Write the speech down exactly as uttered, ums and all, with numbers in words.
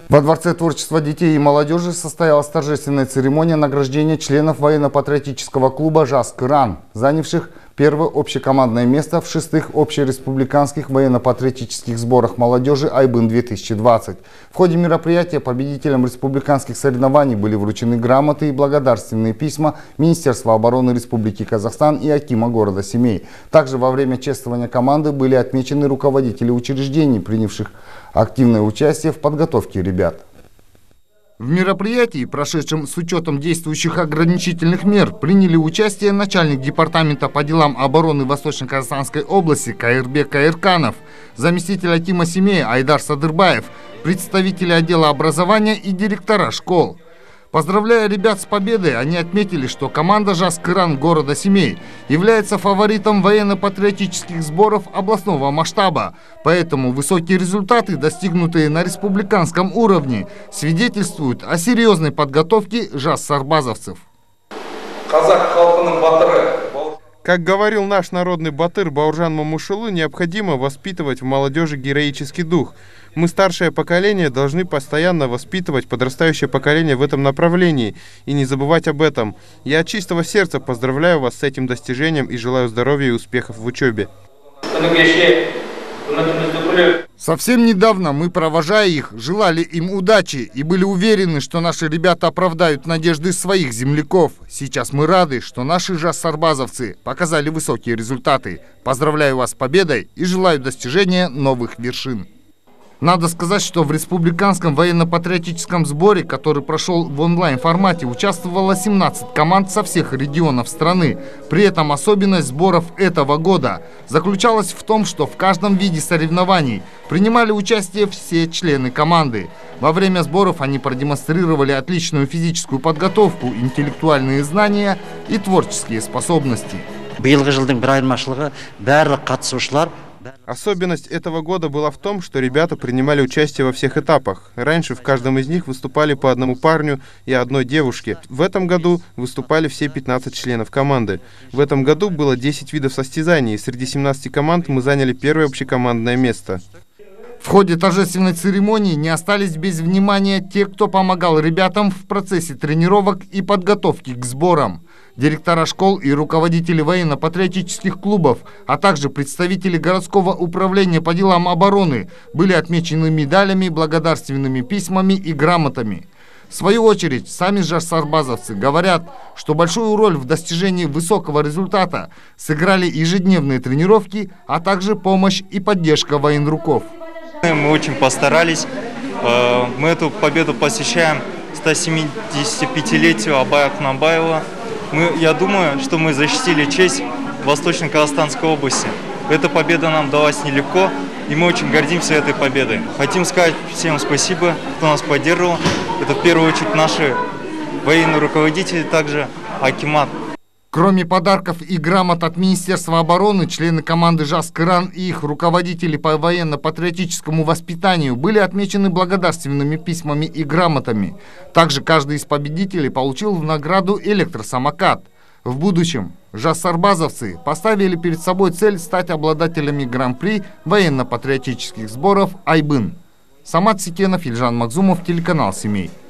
Во Дворце творчества детей и молодежи состоялась торжественная церемония награждения членов военно-патриотического клуба «Жас-Кыран», занявших первое общекомандное место в шестых общереспубликанских военно-патриотических сборах молодежи «Айбын две тысячи двадцать». В ходе мероприятия победителям республиканских соревнований были вручены грамоты и благодарственные письма Министерства обороны Республики Казахстан и акима города Семей. Также во время чествования команды были отмечены руководители учреждений, принявших активное участие в подготовке ребят. В мероприятии, прошедшем с учетом действующих ограничительных мер, приняли участие начальник департамента по делам обороны Восточно-Казахстанской области Каирбек Каирканов, заместитель акима Семея Айдар Садырбаев, представители отдела образования и директора школ. Поздравляя ребят с победой, они отметили, что команда «Жас-Кыран» города Семей является фаворитом военно-патриотических сборов областного масштаба. Поэтому высокие результаты, достигнутые на республиканском уровне, свидетельствуют о серьезной подготовке жас-сарбазовцев. Как говорил наш народный батыр Бауржан Мамушулы, необходимо воспитывать в молодежи героический дух. Мы, старшее поколение, должны постоянно воспитывать подрастающее поколение в этом направлении и не забывать об этом. Я от чистого сердца поздравляю вас с этим достижением и желаю здоровья и успехов в учебе. Совсем недавно мы, провожая их, желали им удачи и были уверены, что наши ребята оправдают надежды своих земляков. Сейчас мы рады, что наши жас-сарбазовцы показали высокие результаты. Поздравляю вас с победой и желаю достижения новых вершин. Надо сказать, что в республиканском военно-патриотическом сборе, который прошел в онлайн-формате, участвовало семнадцать команд со всех регионов страны. При этом особенность сборов этого года заключалась в том, что в каждом виде соревнований принимали участие все члены команды. Во время сборов они продемонстрировали отличную физическую подготовку, интеллектуальные знания и творческие способности. Особенность этого года была в том, что ребята принимали участие во всех этапах. Раньше в каждом из них выступали по одному парню и одной девушке. В этом году выступали все пятнадцать членов команды. В этом году было десять видов состязаний, и среди семнадцати команд мы заняли первое общекомандное место. В ходе торжественной церемонии не остались без внимания те, кто помогал ребятам в процессе тренировок и подготовки к сборам. Директора школ и руководители военно-патриотических клубов, а также представители городского управления по делам обороны были отмечены медалями, благодарственными письмами и грамотами. В свою очередь, сами жас-сарбазовцы говорят, что большую роль в достижении высокого результата сыграли ежедневные тренировки, а также помощь и поддержка военруков. Мы очень постарались. Мы эту победу посвящаем ста семидесятипятилетию Абая Кунанбаева. Мы, я думаю, что мы защитили честь Восточно-Казахстанской области. Эта победа нам далась нелегко, и мы очень гордимся этой победой. Хотим сказать всем спасибо, кто нас поддерживал. Это в первую очередь наши военные руководители, также акимат. Кроме подарков и грамот от Министерства обороны, члены команды «Жас-Кыран» и их руководители по военно-патриотическому воспитанию были отмечены благодарственными письмами и грамотами. Также каждый из победителей получил в награду электросамокат. В будущем жас-сарбазовцы поставили перед собой цель стать обладателями гран-при военно-патриотических сборов «Айбын». Самат Секенов, Ильжан Макзумов, телеканал «Семей».